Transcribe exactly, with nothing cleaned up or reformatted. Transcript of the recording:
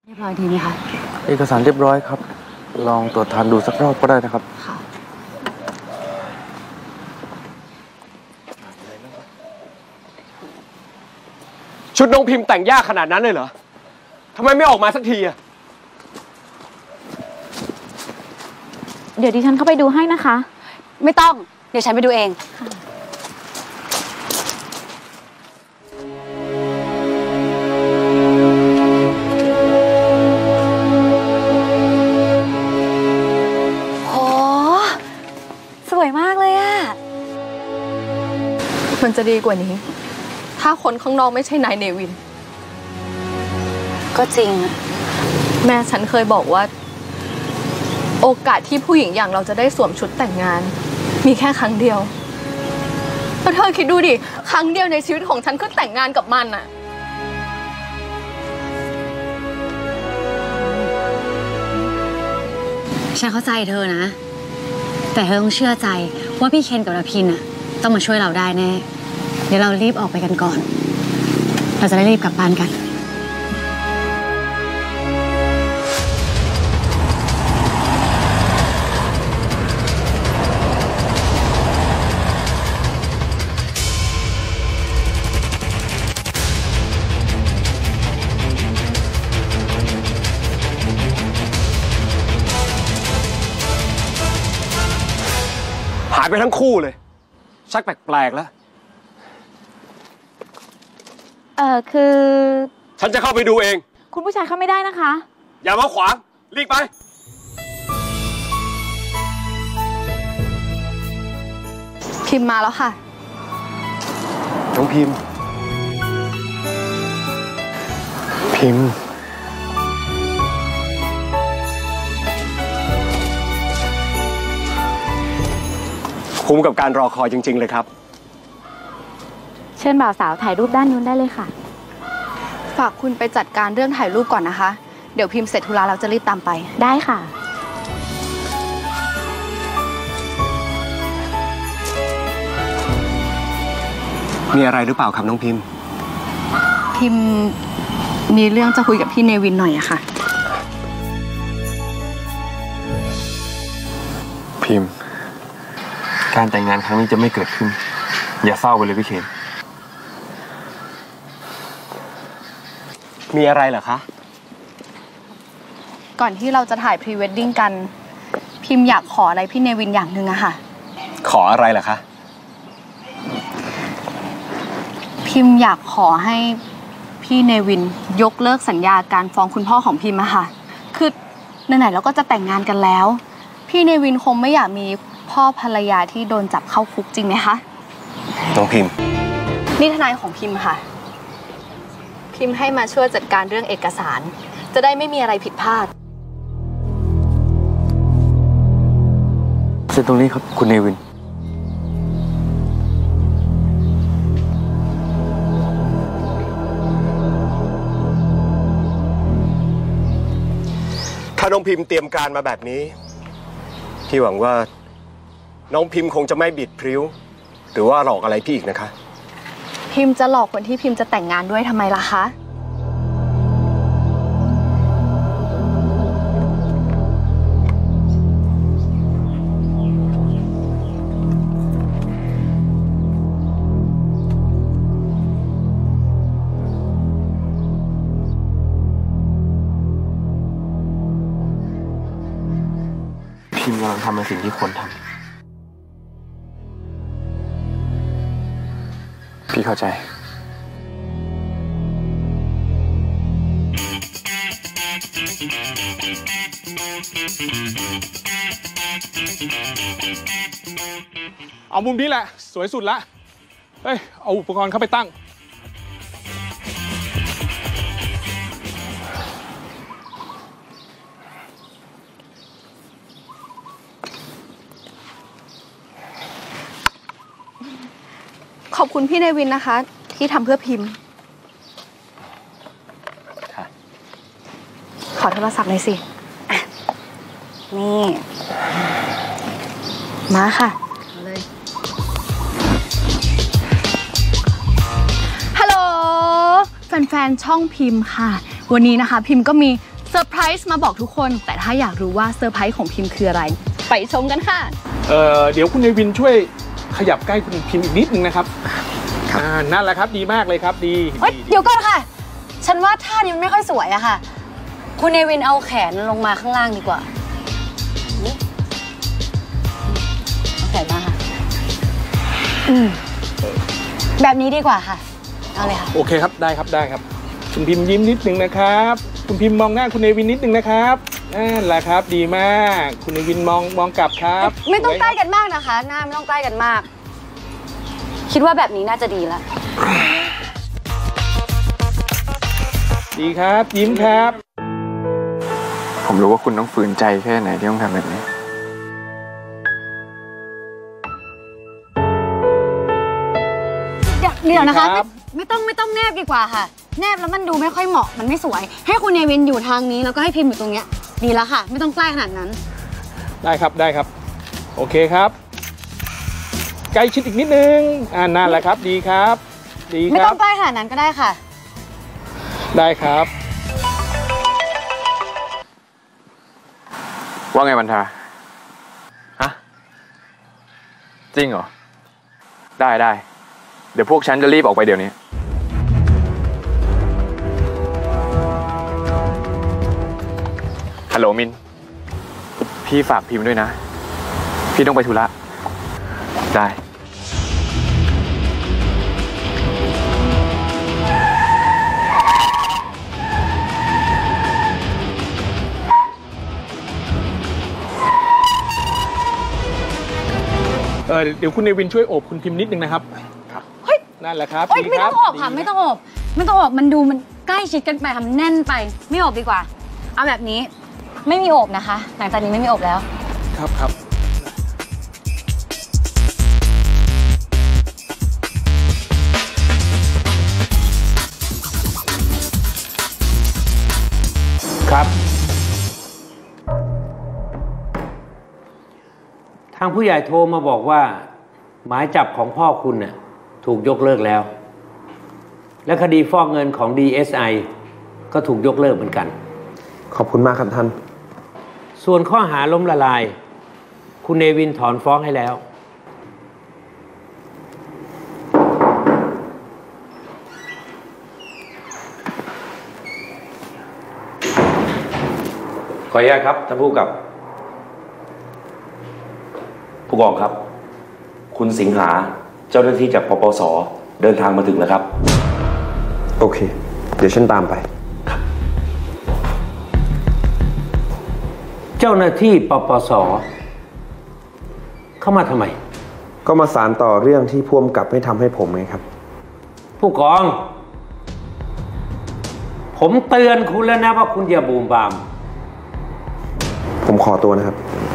เรียบร้อยดีไหมคะเอกสารเรียบร้อยครับลองตรวจทานดูสักรอบก็ได้นะครับค่ะชุดน้องพิมพ์แต่งยากขนาดนั้นเลยเหรอทำไมไม่ออกมาสักทีอะเดี๋ยวดิฉันเข้าไปดูให้นะคะไม่ต้องเดี๋ยวฉันไปดูเองโหสวยมากเลยอะมันจะดีกว่านี้ถ้าคนข้างนอกไม่ใช่นายเนวินก็จริงแม่ฉันเคยบอกว่าโอกาสที่ผู้หญิงอย่างเราจะได้สวมชุดแต่งงานมีแค่ครั้งเดียวแล้วเธอคิดดูดิครั้งเดียวในชีวิตของฉันก็แต่งงานกับมันอะฉันเข้าใจเธอนะแต่เธอต้องเชื่อใจว่าพี่เคนกับดาพินอะต้องมาช่วยเราได้แน่เดี๋ยวเรารีบออกไปกันก่อนเราจะได้รีบกลับบ้านกันหายไปทั้งคู่เลยชักแปลกๆแล้วเออคือฉันจะเข้าไปดูเองคุณผู้ชายเข้าไม่ได้นะคะอย่ามาขวางรีบไปพิมพ์มาแล้วค่ะน้องพิมพ์พิมพ์คุ้มกับการรอคอยจริงๆเลยครับเชิญบ่าวสาวถ่ายรูปด้านนู้นได้เลยค่ะฝากคุณไปจัดการเรื่องถ่ายรูปก่อนนะคะเดี๋ยวพิมพ์เสร็จธุระเราจะรีบตามไปได้ค่ะมีอะไรหรือเปล่าครับน้องพิมพ์พิมพ์มีเรื่องจะคุยกับพี่เนวินหน่อยอะค่ะพิมพ์การแต่งงานครั้งนี้จะไม่เกิดขึ้นอย่าเศร้าไปเลยพี่เคนมีอะไรเหรอคะก่อนที่เราจะถ่ายพรีเวดดิ้งกันพิมพ์อยากขออะไรพี่เนวินอย่างหนึ่งอะค่ะขออะไรเหรอคะพิมพ์อยากขอให้พี่เนวินยกเลิกสัญญาการฟ้องคุณพ่อของพิมพ์อะค่ะคือไหนๆเราก็จะแต่งงานกันแล้วพี่เนวินคงไม่อยากมีพ่อภรรยาที่โดนจับเข้าคุกจริงไหมคะน้องพิมพ์นี่ทนายของพิมพ์ค่ะพิมพ์ให้มาช่วยจัดการเรื่องเอกสารจะได้ไม่มีอะไรผิดพลาดเซ็นตรงนี้ครับคุณเนวินถ้าน้องพิมพ์เตรียมการมาแบบนี้พี่หวังว่าน้องพิมพ์คงจะไม่บิดพริ้วหรือว่าหลอกอะไรพี่อีกนะคะพิมพ์จะหลอกคนที่พิมพ์จะแต่งงานด้วยทำไมล่ะคะพิมพ์กำลังทำในสิ่งที่ควรทำพี่เข้าใจเอามุมนี้แหละสวยสุดละเฮ้ยเอาอุปกรณ์เข้าไปตั้งขอบคุณพี่เนวินนะคะที่ทำเพื่อพิมพ์ขอโทรศัพท์หน่อยสินี่มาค่ะเอาเลย แฟนๆช่องพิมพ์ค่ะวันนี้นะคะพิมพ์ก็มีเซอร์ไพรส์มาบอกทุกคน แต่ถ้าอยากรู้ว่าเซอร์ไพรส์ของพิมพ์คืออะไร ไปชมกันค่ะเอ่อเดี๋ยวคุณเนวินช่วยขยับใกล้คุณพิมพ์อีกนิดนึงนะครับอ่านั่นแหละครับดีมากเลยครับดีเฮ้ย เดี๋ยวก่อนค่ะ ฉันว่าท่านี้มันไม่ค่อยสวยอะค่ะ คุณเนวินเอาแขนลงมาข้างล่างดีกว่าเอาแขนมาค่ะ อืม แบบนี้ดีกว่าค่ะ เอาเลยค่ะโอเคครับได้ครับได้ครับคุณพิมพ์ยิ้มนิดนึงนะครับคุณพิมพ์มองหน้าคุณเนวินนิดนึงนะครับนั่นแหละครับดีมากคุณเนวินมองมองกลับครับไม่ต้องใกล้กันมากนะคะ หน้าไม่ต้องใกล้กันมาก คิดว่าแบบนี้น่าจะดีแล้วดีครับยิ้มครับผมรู้ว่าคุณต้องฝืนใจแค่ไหนที่ต้องทำแบบนี้เดี๋ยวเดี๋ยวนะคะไม่ไม่ต้องไม่ต้องแนบดีกว่าค่ะ แนบแล้วมันดูไม่ค่อยเหมาะมันไม่สวย ให้คุณเนวินอยู่ทางนี้แล้วก็ให้พิมพ์อยู่ตรงเนี้ยดีแล้วค่ะ ไม่ต้องใกล้ขนาดนั้นได้ครับได้ครับโอเคครับใกล้ชิดอีกนิดนึงอ่านั่นแหละครับดีครับดีคไม่รัต้อบ งใกล้ขนาดนั้นก็ได้ค่ะได้ครับว่าไงวันทาฮะจริงเหรอได้ได้เดี๋ยวพวกฉันจะรีบออกไปเดี๋ยวนี้ฮัลโหลมินพี่ฝากพิมพ์ด้วยนะพี่ต้องไปธุระได้เออเดี๋ยวคุณเนวินช่วยโอบคุณพิมพ์นิดนึงนะครับครับเฮ้ยนั่นแหละครับโอ๊ยดีไม่ครัต้องอบค่ะดีไม่ต้องอบไม่ต้องอบมันดูมันใกล้ชิดกันไปทำแน่นไป ไม่อบดีกว่า เอาแบบนี้ไม่มีอบนะคะ หลังจากนี้ไม่มีอบแล้วครับครับครับทางผู้ใหญ่โทรมาบอกว่า หมายจับของพ่อคุณน่ะถูกยกเลิกแล้ว และคดีฟอกเงินของ ดี เอส ไอ ก็ถูกยกเลิกเหมือนกันขอบคุณมากครับท่านส่วนข้อหาล้มละลาย คุณเนวินถอนฟ้องให้แล้วขออนุญาตครับท่านผู้กำกับผู้กองครับ คุณสิงหาเจ้าหน้าที่จากปปส.เดินทางมาถึงแล้วครับโอเค เดี๋ยวฉันตามไปเจ้าหน้าที่ปปส.เข้ามาทำไมก็มาสารต่อเรื่องที่พ่วงกับไม่ทำให้ผมไงครับผู้กอง ผมเตือนคุณแล้วนะว่าคุณอย่าบูมบามผมขอตัวนะครับ